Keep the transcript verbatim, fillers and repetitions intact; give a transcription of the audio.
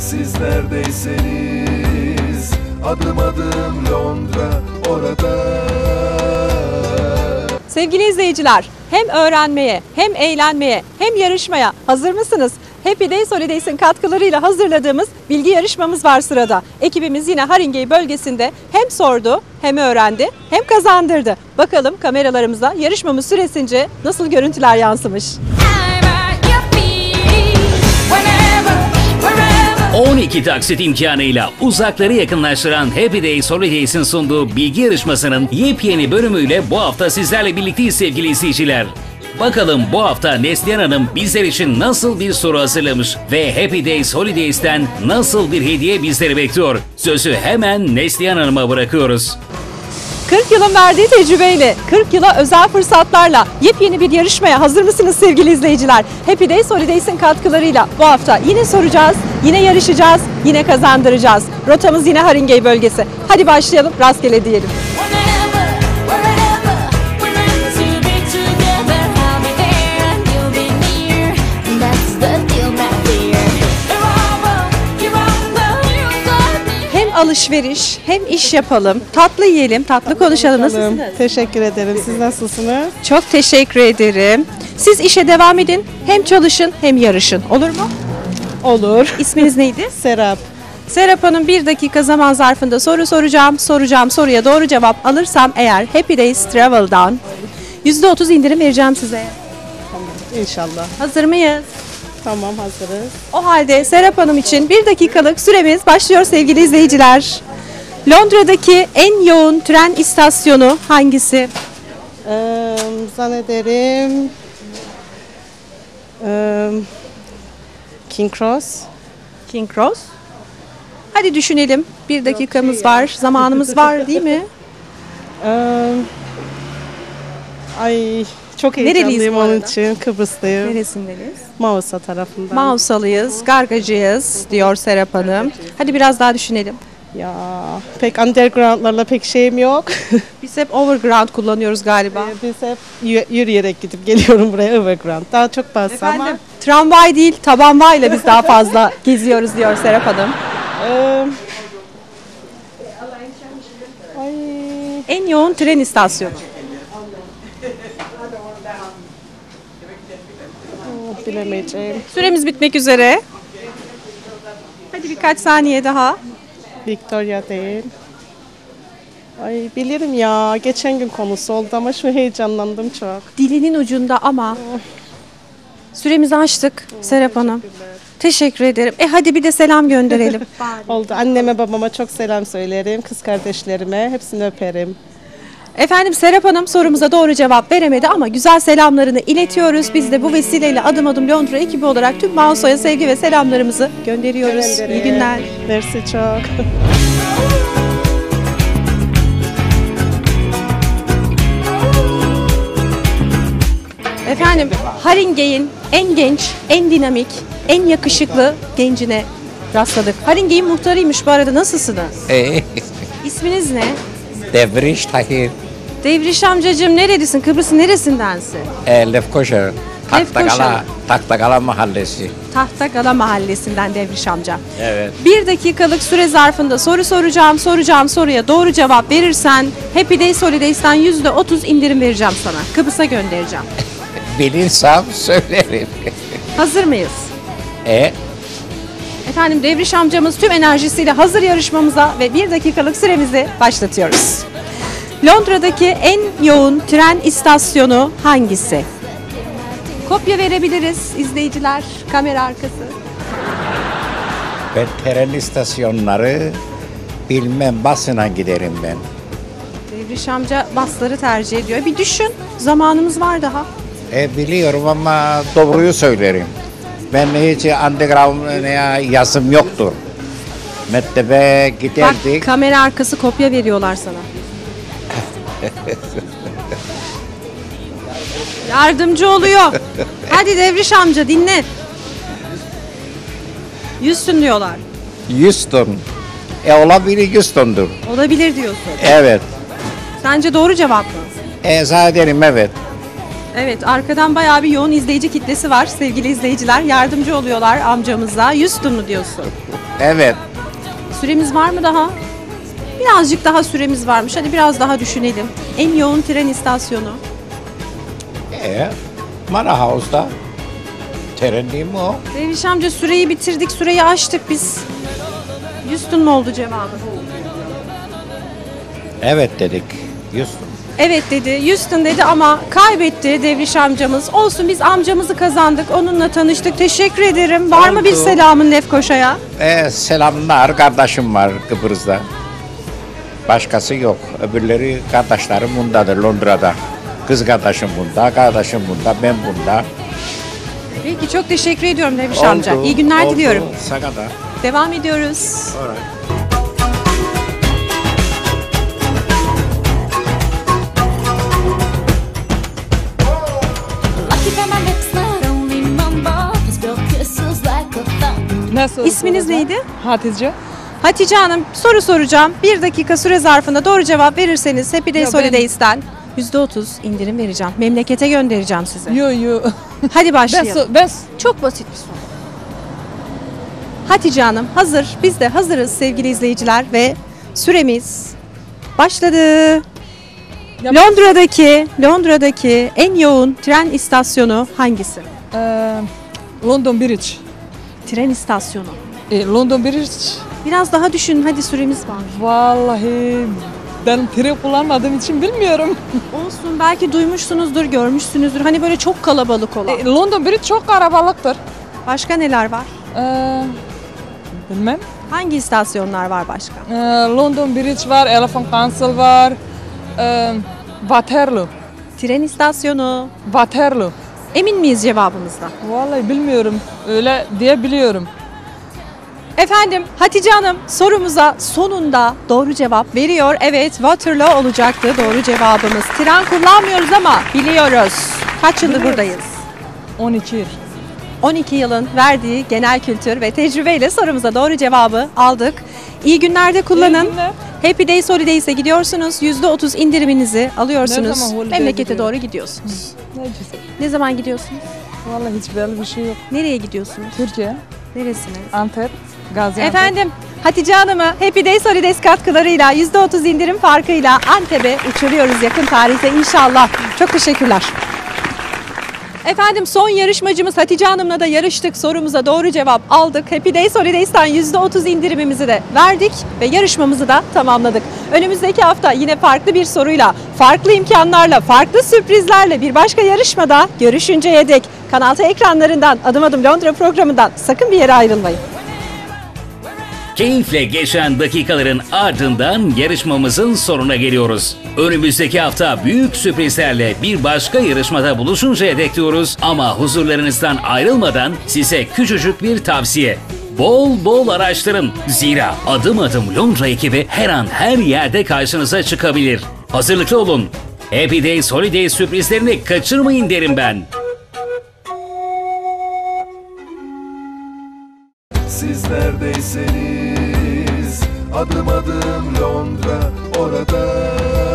siz neredeyseniz, adım adım Londra orada. Sevgili izleyiciler, hem öğrenmeye, hem eğlenmeye, hem yarışmaya hazır mısınız? Happy Days Holidays'in katkılarıyla hazırladığımız bilgi yarışmamız var sırada. Ekibimiz yine Haringey bölgesinde hem sordu, hem öğrendi, hem kazandırdı. Bakalım kameralarımıza yarışmamız süresince nasıl görüntüler yansımış. on iki taksit imkanıyla uzakları yakınlaştıran Happy Days Holidays'in sunduğu bilgi yarışmasının yepyeni bölümüyle bu hafta sizlerle birlikteyiz sevgili izleyiciler. Bakalım bu hafta Neslihan Hanım bizler için nasıl bir soru hazırlamış ve Happy Days Holidays'ten nasıl bir hediye bizleri bekliyor? Sözü hemen Neslihan Hanım'a bırakıyoruz. kırk yılın verdiği tecrübeyle, kırk yıla özel fırsatlarla yepyeni bir yarışmaya hazır mısınız sevgili izleyiciler? Happy Days Holidays'in katkılarıyla bu hafta yine soracağız, yine yarışacağız, yine kazandıracağız. Rotamız yine Haringey bölgesi. Hadi başlayalım, rastgele diyelim. Alışveriş, hem iş yapalım, tatlı yiyelim, tatlı konuşalım. Nasılsınız? Teşekkür ederim. Siz nasılsınız? Çok teşekkür ederim. Siz işe devam edin, hem çalışın hem yarışın. Olur mu? Olur. İsminiz neydi? Serap. Serap Hanım, bir dakika zaman zarfında soru soracağım. Soracağım soruya doğru cevap alırsam eğer Happy Days Travel'dan yüzde otuz indirim vereceğim size. Tamam, İnşallah. Hazır mıyız? Tamam, hazırız. O halde Serap Hanım için bir dakikalık süremiz başlıyor sevgili izleyiciler. Londra'daki en yoğun tren istasyonu hangisi? Ee, zannederim ee, King Cross. King Cross. Hadi düşünelim. Bir dakikamız var, zamanımız var değil mi? Ee, ay çok heyecanlıyım onun için. Kıbrıslıyım. Neresindeniz? Mausa tarafından. Mausalıyız, Gargacıyız diyor Serap Hanım. Hadi biraz daha düşünelim. Ya pek undergroundlarla pek şeyim yok. Biz hep overground kullanıyoruz galiba. Biz hep yürüyerek gidip geliyorum buraya overground. Daha çok bazı ama. Tramvay değil, tabanvayla biz daha fazla geziyoruz diyor Serap Hanım. Ee, ay. En yoğun tren istasyonu. Oh, bilemeyeceğim. Süremiz bitmek üzere. Hadi birkaç saniye daha. Victoria değil. Ay bilirim ya. Geçen gün konusu oldu ama şu heyecanlandım çok. Dilinin ucunda ama. Süremizi açtık Serap Hanım. Teşekkür ederim. E hadi bir de selam gönderelim. Oldu. Anneme babama çok selam söylerim. Kız kardeşlerime hepsini öperim. Efendim Serap Hanım sorumuza doğru cevap veremedi ama güzel selamlarını iletiyoruz. Biz de bu vesileyle Adım Adım Londra ekibi olarak tüm Mausa'ya sevgi ve selamlarımızı gönderiyoruz. Gönderim. İyi günler. Mersi çok. Efendim Haringey'in en genç, en dinamik, en yakışıklı gencine rastladık. Haringey'in muhtarıymış bu arada, nasılsınız? Ee, İsminiz ne? Devriş Tahir, Devriş amcacığım, nerelisin? Kıbrıs'ın neresindensin? e, Lefkoşa, Tahtakala, Lefkoşa. Tahtakala Mahallesi. Tahtakala mahallesinden Devriş amca. Evet. Bir dakikalık süre zarfında soru soracağım. Soracağım soruya doğru cevap verirsen Happy Days Holidays'tan yüzde otuz indirim vereceğim sana. Kıbrıs'a göndereceğim. Bilirsem söylerim. Hazır mıyız? e, Efendim Devriş amcamız tüm enerjisiyle hazır yarışmamıza ve bir dakikalık süremizi başlatıyoruz. Londra'daki en yoğun tren istasyonu hangisi? Kopya verebiliriz izleyiciler, kamera arkası. ben tren istasyonları bilmem, basına giderim ben. Devriş amca basları tercih ediyor. Bir düşün, zamanımız var daha. E, biliyorum ama doğruyu söylerim. Ben hiç underground ya, yazım yoktur. Mektebe Bak giderdik. kamera arkası kopya veriyorlar sana. Yardımcı oluyor. Hadi Devriş amca dinle. Yüzsün diyorlar. Houston. E, olabilir Houston'dur. Olabilir diyorsun. Evet. Sence doğru cevap mı? E, zannederim evet. Evet, arkadan bayağı bir yoğun izleyici kitlesi var sevgili izleyiciler. Yardımcı oluyorlar amcamıza. Houston mu diyorsun? Evet. Süremiz var mı daha? Birazcık daha süremiz varmış. Hadi biraz daha düşünelim. En yoğun tren istasyonu. E, Mana House'da. Tren değil mi o? Derviş amca süreyi bitirdik, süreyi aştık biz. Houston mu oldu cevabı? Evet dedik. Houston. Evet dedi, Houston dedi ama kaybetti Devriş amcamız. Olsun biz amcamızı kazandık, onunla tanıştık. Teşekkür ederim. Var mı bir Oldu. selamın Lefkoşa'ya? E, selamlar. Kardeşim var Kıbrıs'ta. Başkası yok. Öbürleri kardeşlerim bundadır Londra'da. Kız kardeşim bunda, kardeşim bunda, ben bunda. Peki çok teşekkür ediyorum Devriş Oldu, amca. İyi günler oldu. diliyorum. Sana da. Devam ediyoruz. Alright. Lucky that my lips not only mumble, just spill kisses like a fountain. Nasıl? İsminiz neydi? Hatice. Hatice Hanım, soru soracağım. Bir dakika süre zarfında doğru cevap verirseniz Happy Days Ya ben- Holidays'ten yüzde otuz indirim vereceğim. Memlekete göndereceğim sizi. Yo yo. Hadi Ben, başlayalım. so- ben Çok basit bir soru. Hatice Hanım hazır. Biz de hazırız sevgili izleyiciler ve süremiz başladı. Ya- Londra'daki Londra'daki en yoğun tren istasyonu hangisi? Eee, London Bridge. Tren istasyonu. E, London Bridge. Biraz daha düşün. Hadi süremiz var. Vallahi ben tren kullanmadığım için bilmiyorum. Olsun belki duymuşsunuzdur, görmüşsünüzdür. Hani böyle çok kalabalık olan. E, London Bridge çok kalabalıktır. Başka neler var? Eee, bilmem. Hangi istasyonlar var başka? Eee, London Bridge var, Elephant Castle var. Eee, Waterloo. Tren istasyonu. Waterloo. Emin miyiz cevabımızdan? Vallahi bilmiyorum. Öyle diye biliyorum. Efendim Hatice Hanım sorumuza sonunda doğru cevap veriyor. Evet Waterloo olacaktı doğru cevabımız. Tren kullanmıyoruz ama biliyoruz. Kaç yıldır buradayız? on iki yıl. on iki yılın verdiği genel kültür ve tecrübeyle sorumuza doğru cevabı aldık. İyi günlerde kullanın. İyi günler. Happy Days Holidays'e gidiyorsunuz. yüzde otuz indiriminizi alıyorsunuz. Ne zaman holiday'e Memlekete gidiyorum? doğru gidiyorsunuz. Ne güzel. Ne zaman gidiyorsunuz? Vallahi hiç belli bir şey yok. Nereye gidiyorsunuz? Türkiye, Neresine? Antep, Gaziantep. Efendim Hatice Hanım'ı Happy Days Holidays katkılarıyla yüzde otuz indirim farkıyla Antep'e uçuruyoruz yakın tarihte inşallah. Çok teşekkürler. Efendim son yarışmacımız Hatice Hanım'la da yarıştık. Sorumuza doğru cevap aldık. Happy Days Holidays'tan yüzde otuz indirimimizi de verdik ve yarışmamızı da tamamladık. Önümüzdeki hafta yine farklı bir soruyla, farklı imkanlarla, farklı sürprizlerle bir başka yarışmada görüşünceye dek Kanal T ekranlarından Adım Adım Londra programından sakın bir yere ayrılmayın. Keyifle geçen dakikaların ardından yarışmamızın sonuna geliyoruz. Önümüzdeki hafta büyük sürprizlerle bir başka yarışmada buluşuncaya dek diyoruz ama huzurlarınızdan ayrılmadan size küçücük bir tavsiye. Bol bol araştırın. Zira Adım Adım Londra ekibi her an her yerde karşınıza çıkabilir. Hazırlıklı olun. Happy Days Holiday sürprizlerini kaçırmayın derim ben. Siz neredeyseniz adım adım Londra orada.